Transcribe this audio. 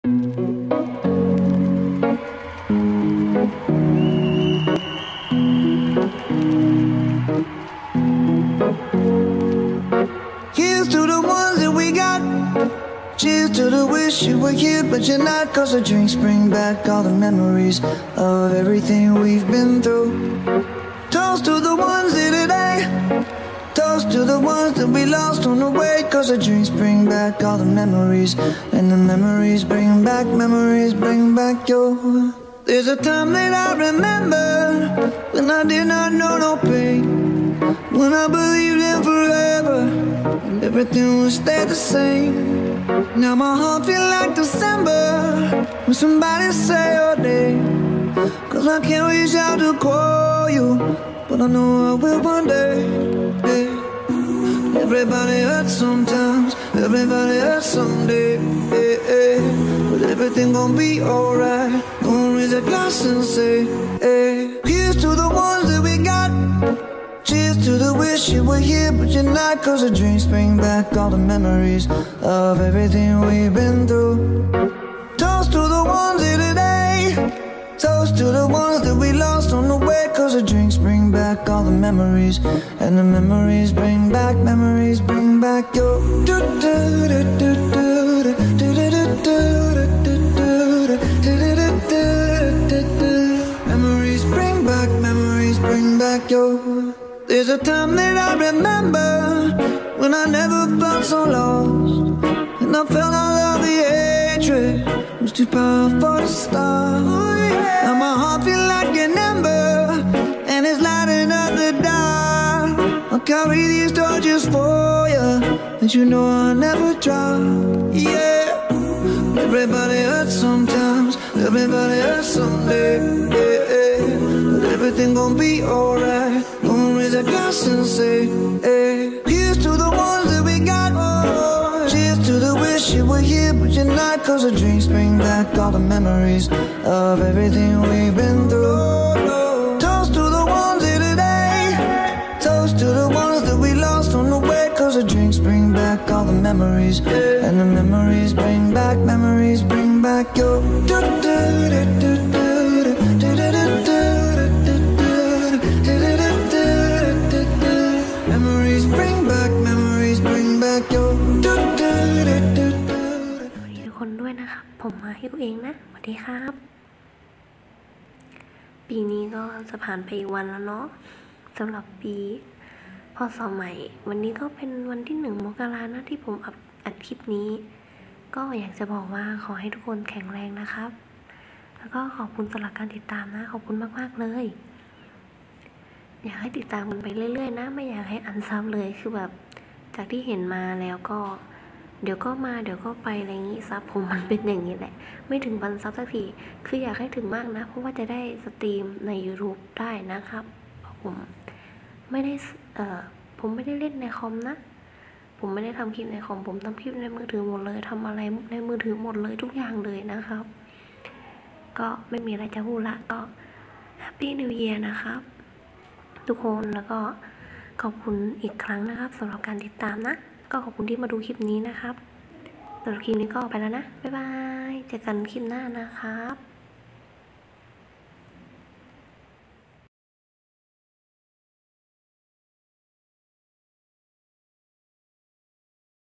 Here's to the ones that we got. Cheers to the wish you were here, but you're not. Cause the drinks bring back all the memories of everything we've been through. Toast to the ones here today. Toast to the ones that we lost on the way. Cause the drinks bring back all the memories. And the memories bring back your. There's a time that I remember when I did not know no pain, when I believed in forever and everything would stay the same. Now my heart feel like December when somebody say your name. Cause I can't reach out to call you, but I know I will one day. Yeah. Everybody hurts sometimes, everybody hurts someday. Yeah, yeah. But everything gon' be alright. Gonna raise a glass and say, hey. Here's to the ones that we got. Cheers to the wish you were here, but you're not. Cause the drinks bring back all the memories of everything we've been through. Toast to the ones here today. Toast to the ones that we lost on the way. Cause the drinks bring back all the memories. And the memories bring back your. Memories bring back your. There's a time that I remember when I never felt so lost, and I felt all of the hatred was too powerful to stop. Now my heart feel like an ember, and it's lighting up the dark. I'll carry these torches for you, and you know I'll never drop. Yeah. Everybody hurts sometimes, everybody hurts someday. Yeah, yeah. But everything gon' be alright. Gonna raise a glass and say, hey. Here's to the ones that we got. Oh, cheers to the wish you were here, but you're not. Cause the drinks bring back all the memories of everything we've been through. Toast to the ones here today. Toast to the ones that we lost on the way. Cause the drinks bring back all the memories. And the memories bring back your. Memories bring back your. สวัสดีทุกคนด้วยนะครับผมมาฮิวเองนะสวัสดีครับปีนี้ก็จะผ่านไปอีกวันแล้วเนาะสำหรับปีพ.ศ. ใหม่วันนี้ก็เป็นวันที่1 มกรานะที่ผมอัดคลิปนี้ก็อยากจะบอกว่าขอให้ทุกคนแข็งแรงนะครับแล้วก็ขอบคุณสำหรับการติดตามนะขอบคุณมากๆเลยอยากให้ติดตามกันไปเรื่อยๆนะไม่อยากให้อันซับเลยคือแบบจากที่เห็นมาแล้วก็เดี๋ยวก็มาเดี๋ยวก็ไปอะไรอย่างนี้ซับผมมันเป็นอย่างนี้แหละไม่ถึงพันซับสักทีคืออยากให้ถึงมากนะเพราะว่าจะได้สตรีมใน YouTube ได้นะครับผมไม่ได้ผมไม่ได้เล่นในคอมนะผมไม่ได้ทำคลิปในคอมผมทำคลิปในมือถือหมดเลยทำอะไรในมือถือหมดเลยทุกอย่างเลยนะครับก็ไม่มีอะไรจะพูดละก็ Happy New Year นะครับทุกคนแล้วก็ขอบคุณอีกครั้งนะครับสำหรับการติดตามนะก็ขอบคุณที่มาดูคลิปนี้นะครับสำหรับคลิปนี้ก็ไปแล้วนะบ๊ายบายเจอกันคลิปหน้านะครับ